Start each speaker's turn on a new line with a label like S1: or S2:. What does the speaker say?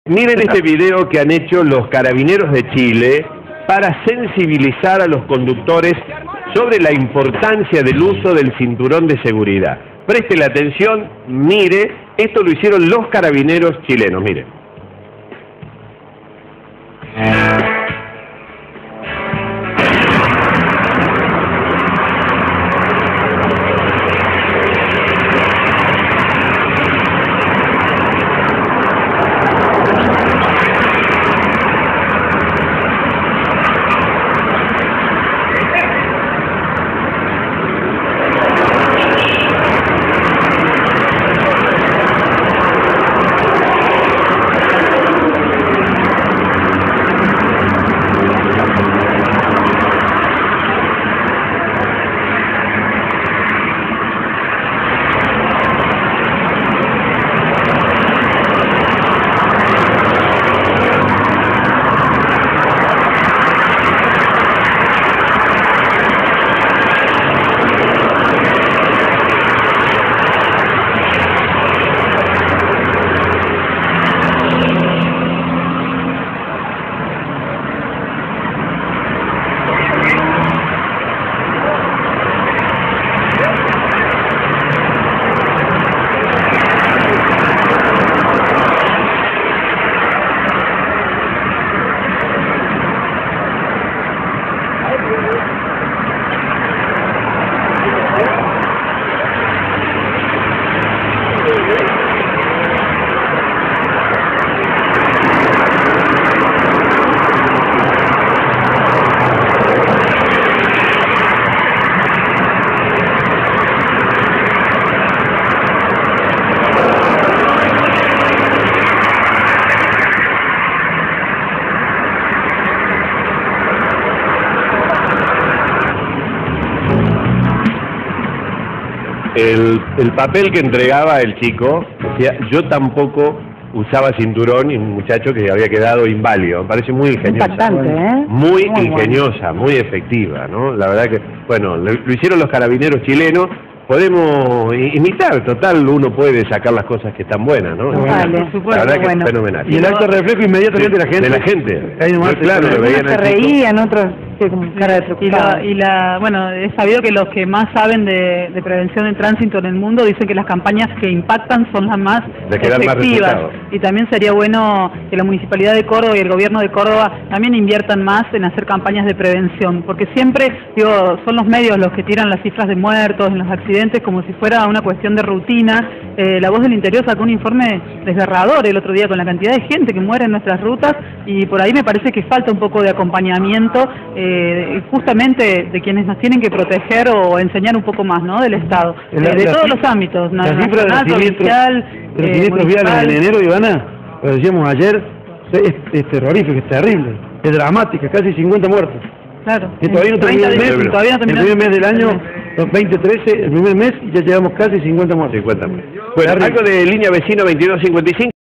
S1: Miren este video que han hecho los carabineros de Chile para sensibilizar a los conductores sobre la importancia del uso del cinturón de seguridad. Preste la atención, mire, esto lo hicieron los carabineros chilenos, mire. El papel que entregaba el chico decía: yo tampoco usaba cinturón, y un muchacho que había quedado inválido. Me parece muy ingeniosa.
S2: Impactante, ¿eh?
S1: Muy ingeniosa, muy efectiva, ¿no? La verdad que, bueno, lo hicieron los carabineros chilenos. Podemos imitar, total, uno puede sacar las cosas que están buenas, ¿no?
S2: Vale, por supuesto,
S1: la verdad que
S2: bueno.
S1: es fenomenal.
S3: Y el acto reflejo inmediatamente de la gente.
S1: De la gente.
S3: Ahí nomás,
S1: claro, lo veían
S2: se
S1: al chico.
S2: reían, otros con cara de preocupado.
S4: Bueno, es sabido que los que más saben de prevención en tránsito en el mundo dicen que las campañas que impactan son las más efectivas. Y también sería bueno que la Municipalidad de Córdoba y el Gobierno de Córdoba también inviertan más en hacer campañas de prevención, porque siempre, son los medios los que tiran las cifras de muertos en los accidentes como si fuera una cuestión de rutina. La Voz del Interior sacó un informe desgarrador el otro día con la cantidad de gente que muere en nuestras rutas, y por ahí me parece que falta un poco de acompañamiento justamente de quienes nos tienen que proteger o enseñar un poco más, ¿no?, del Estado, de todos los ámbitos, nacional, provincial,
S3: de los siniestros viales en enero, Ivana, lo decíamos ayer, es terrorífico, es terrible, es dramática, casi 50 muertos.
S4: Claro.
S3: Y todavía no terminó el mes, el primer mes del año 2013, el primer mes, y ya llevamos casi 50 muertos.
S1: 50 muertos. Bueno, algo de línea vecino 2255.